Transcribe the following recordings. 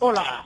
Hola!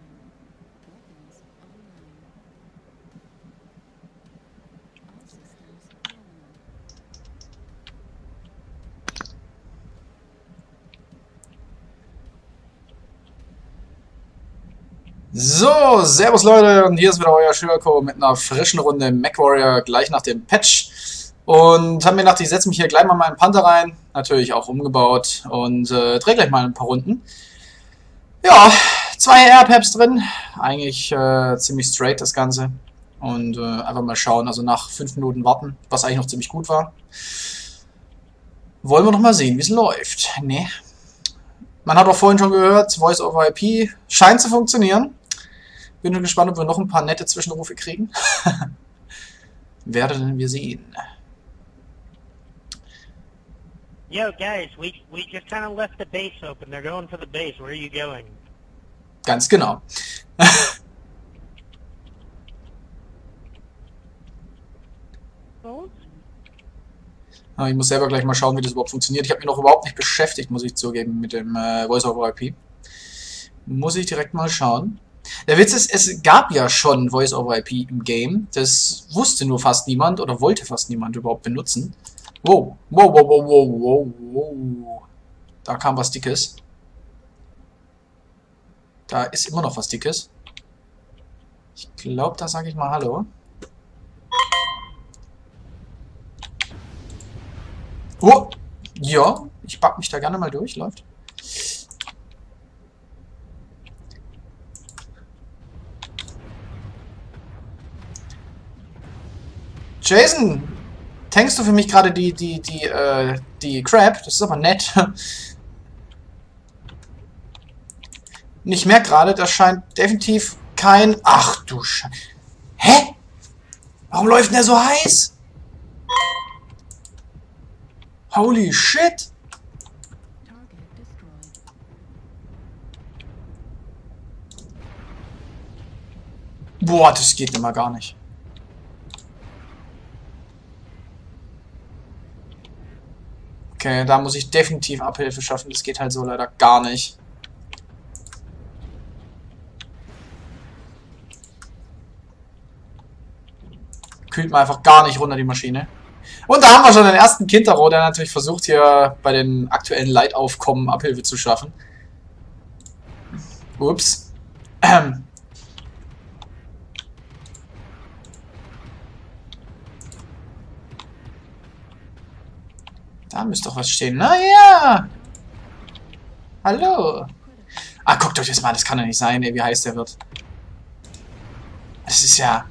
So, servus Leute, und hier ist wieder euer Schülerco mit einer frischen Runde MechWarrior gleich nach dem Patch. Und habe mir gedacht, ich setze mich hier gleich mal meinen Panther rein, natürlich auch umgebaut, und drehe gleich mal ein paar Runden. Ja, 2 Airpaps drin, eigentlich ziemlich straight das Ganze. Und einfach mal schauen, also nach 5 Minuten warten, was eigentlich noch ziemlich gut war. Wollen wir noch mal sehen, wie es läuft. Ne? Man hat auch vorhin schon gehört, Voice over IP scheint zu funktionieren. Bin nur gespannt, ob wir noch ein paar nette Zwischenrufe kriegen. Werden wir sehen. Yo, guys, we just kind of left the base open. They're going for the base. Where are you going? Ganz genau. Ich muss selber gleich mal schauen, wie das überhaupt funktioniert. Ich habe mich noch überhaupt nicht beschäftigt, muss ich zugeben, mit dem Voice over IP. Muss ich direkt mal schauen. Der Witz ist, es gab ja schon Voice over IP im Game. Das wusste nur fast niemand oder wollte fast niemand überhaupt benutzen. Wow, wow, wow, wow, wow, wow, wow. Da kam was Dickes. Da ist immer noch was Dickes. Ich glaube, da sage ich mal Hallo. Oh, ja, ich back mich da gerne mal durch, läuft. Jason, tankst du für mich gerade die Crab? Das ist aber nett. Und ich merke gerade, das scheint definitiv kein... Ach du Scheiße. Hä? Warum läuft denn der so heiß? Holy shit! Boah, das geht immer gar nicht. Okay, da muss ich definitiv Abhilfe schaffen. Das geht halt so leider gar nicht. Kühlt man einfach gar nicht runter, die Maschine. Und da haben wir schon den ersten Kintaro, der natürlich versucht, hier bei den aktuellen Leitaufkommen Abhilfe zu schaffen. Ups. Da müsste doch was stehen. Na ja! Hallo! Ah, guckt euch das mal, das kann ja nicht sein, ey, wie heiß der wird. Das ist ja...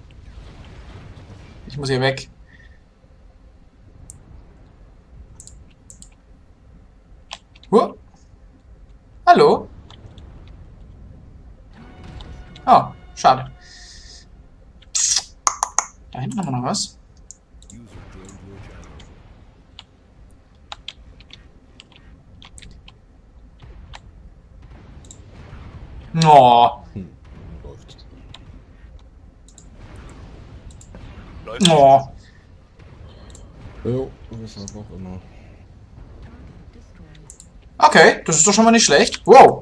Ich muss hier weg. Hallo? Oh, schade. Da hinten haben wir noch was. Oh. Oh. Jo, das ist auch immer. Okay, das ist doch schon mal nicht schlecht. Wow.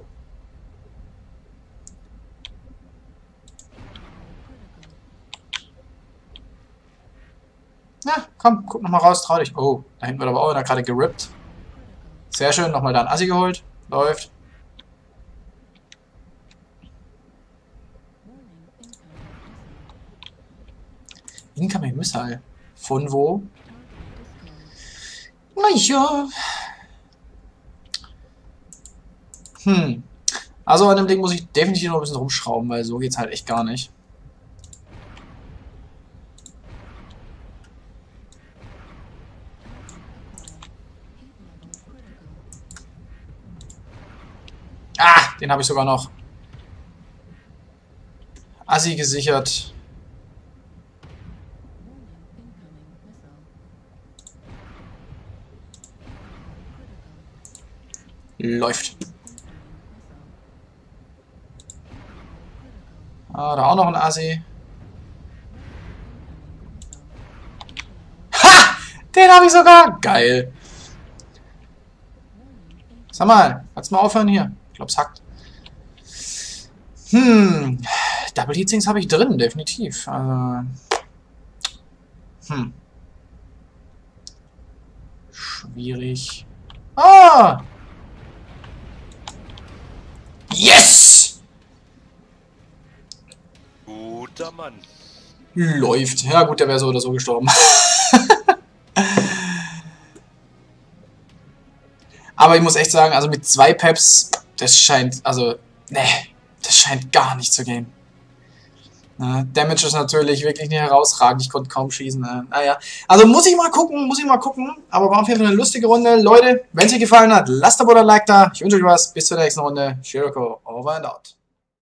Na, komm, guck noch mal raus, trau dich. Oh, da hinten wird aber auch einer gerade gerippt. Sehr schön, nochmal da ein Assi geholt. Läuft. Incoming Missile. Von wo? Naja. Also an dem Ding muss ich definitiv noch ein bisschen rumschrauben, weil so geht's halt echt gar nicht. Ah, den habe ich sogar noch. Assi gesichert. Läuft. Ah, da auch noch ein Assi. Ha! Den habe ich sogar. Geil. Sag mal, kannst du mal aufhören hier? Ich glaube, es hackt. Double Heatsinks habe ich drin, definitiv. Schwierig. Ah! Yes! Guter Mann. Läuft. Ja gut, der wäre so oder so gestorben. Aber ich muss echt sagen, also mit 2 Peps, das scheint, also, ne, das scheint gar nicht zu gehen. Damage ist natürlich wirklich nicht herausragend, ich konnte kaum schießen. Naja, also muss ich mal gucken, aber war auf jeden Fall eine lustige Runde. Leute, wenn es euch gefallen hat, lasst ein Abo oder ein Like da. Ich wünsche euch was, bis zur nächsten Runde. Shiroko, over and out.